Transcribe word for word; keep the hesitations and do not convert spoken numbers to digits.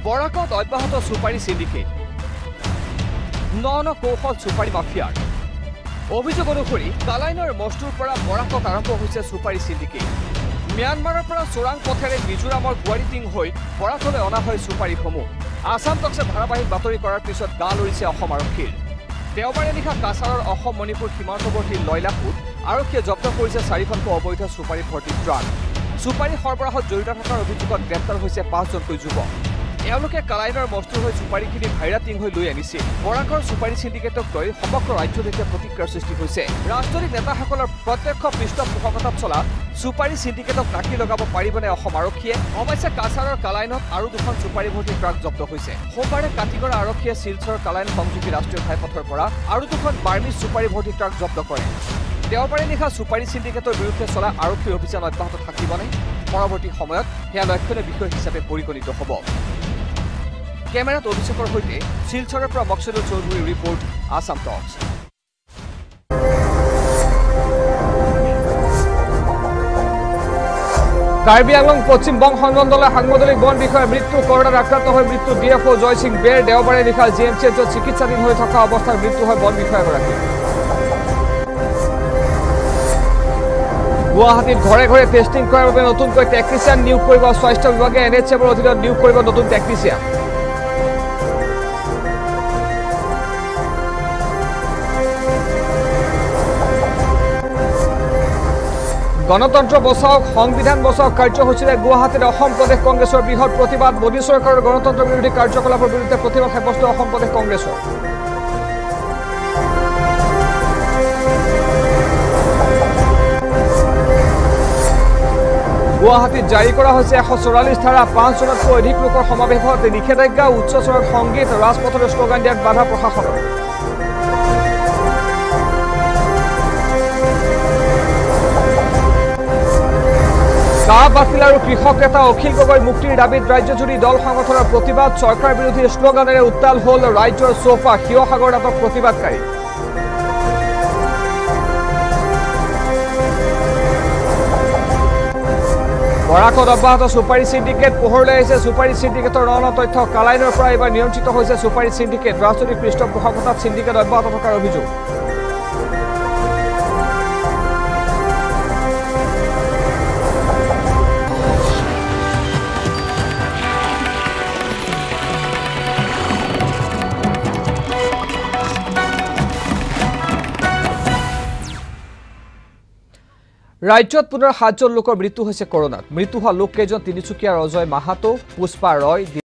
বৰাকত অব্যাহত সুপাৰী সিন্ডিকেট ন ন কৌশল সুপাৰী মাফিয়াৰ অভিযোগ অনুসৰি কালাইনৰ মস্তুৰ পৰা বৰাকত আৰম্ভ হৈছে সুপাৰী সিন্ডিকেট म्यांमाৰৰ পৰা চোৰাং পথেৰে মিজোৰামৰ গুৱাৰিটিং হৈ বৰাকলৈ অনা হয় সুপাৰীসমূহ আসাম টক্সে ধাৰাবাহিক বাতৰি কৰাৰ পিছত গা লৰিছে অসম আৰক্ষীৰ দেওবাৰে নিশা কাছাৰৰ অসম মণিপুৰ সীমান্তৱৰ্তী লয়লাপুত আৰক্ষীয়ে জব্দ কৰিছে চাৰিখনকৈ অবৈধ সুপাৰী ভৰ্তি ট্ৰাক সুপাৰী সৰবৰাহত জড়িত থকাৰ অভিযোগত গ্ৰেপ্তাৰ হৈছে পাঁচজনকৈ যুৱক এওঁলোকে কালাইনৰ মস্তুৰ হৈ সুপাৰীখিনি ভাইৰাটিং হৈ লৈ আনিছিল বৰাকৰ সুপাৰী সিন্ডিকেটক লৈ সমগ্ৰ ৰাজ্যত এতিয়া প্ৰতিক্ৰিয়াৰ সৃষ্টি হৈছে ৰাজনৈতিক নেতাসকলৰ প্ৰত্যক্ষ পৃষ্ঠপোষকতাত চলা সুপাৰী সিন্ডিকেটক নাকি লগাব পাৰিবনে অসম আৰক্ষীয়ে অৱশ্যে কাছাৰৰ কালাইনত আৰু দুখন সুপাৰী ভৰ্তি ট্ৰাক জব্দ হৈছে সোমবাৰে কাটিগড় আৰক্ষীয়ে শিলচৰ কালাইন সংযোগী ৰাষ্ট্ৰীয় ঘাইপথৰ পৰা আৰু দুখন বাৰ্মিজ সুপাৰী ভৰ্তি ট্ৰাক জব্দ কৰে দেওবাৰে নিশা সুপাৰী সিন্ডিকেটৰ বিৰুদ্ধে চলা আৰক্ষীৰ অভিযান অব্যাহত থাকিবনে পৰৱৰ্তী সময়ত সেয়া লক্ষণীয় বিষয় হিচাপে পৰিগণিত হ'ব কেমেৰাত অভিষেকৰ সৈতে শিলচৰৰ পৰা মকসুদুল চৌধুৰীৰ ৰিপৰ্ট আসাম টক্স কাৰ্বি আংলং পশ্চিম বং সংমণ্ডলৰ সাংগঠনিক বন বিষয়াৰ মৃত্যু কৰোনাত আক্ৰান্ত হৈ মৃত্যু D F O' Joy Singh বেৰ দেওবাৰে নিশা জি এম চি এইচত চিকিৎসাধীন হৈ থকা অৱস্থাত মৃত্যু হয় বন বিষয়াগৰাকী গুৱাহাটীত ঘৰে ঘৰে টেষ্টিং কৰাৰ বাবে নতুনকৈ টেকনিচিয়ান নিয়োগ কৰিব স্বাস্থ্য বিভাগে এন এইচ এমৰ অধীনত নিয়োগ কৰিব নতুন টেকনিচিয়ান গণতন্ত্ৰ বচাওক সংবিধান বচাওক কাৰ্যসূচীৰে গুৱাহাটীত অসম প্ৰদেশ কংগ্ৰেছৰ বৃহৎ প্ৰতিবাদ মোদী চৰকাৰৰ গণতন্ত্ৰ বিৰোধী কাৰ্যকলাপৰ বিৰুদ্ধে প্ৰতিবাদ সাব্যস্ত অসম প্ৰদেশ কংগ্ৰেছৰ গুৱাহাটীত জাৰি কৰা হৈছে এশ চৌৰাল্লিছ ধাৰা পাঁচ জনতকৈ অধিক লোকৰ সমাৱেশত নিষেধাজ্ঞা উচ্চ স্বৰত সংগীত ৰাজপথৰ শ্লোগান দিয়াত বাধা প্ৰশাসনৰ কাহ বাতিল আৰু কৃষক নেতা অখিল গগৈ মুক্তিৰ দাবীত ৰাজ্যজুৰি দল সংগঠনৰ প্ৰতিবাদ চৰকাৰ বিৰোধী শ্লোগানেৰে উত্তাল হ'ল ৰাজ্যৰ চৌপা শিৱসাগৰ নাটক প্ৰতিবাদকাৰী বৰাকত অব্যাহত সুপাৰী সিন্ডিকেট পোহৰলৈ আহিছে সুপাৰী সিন্ডিকেটৰ ন ন তথ্য কালাইনৰ পৰা এইবাৰ নিয়ন্ত্ৰিত হৈছে সুপাৰী সিন্ডিকেট ৰাজনৈতিক পৃষ্ঠপোষকতাত সিন্ডিকেট অব্যাহত থকাৰ অভিযোগ ৰাজ্যত পুনৰ সাতজন লোকৰ মৃত্যু হৈছে কৰোনাত মৃত্যু হোৱা লোককেইজন তিনিচুকীয়াৰ অজয় মাহাতো পুষ্পা ৰয়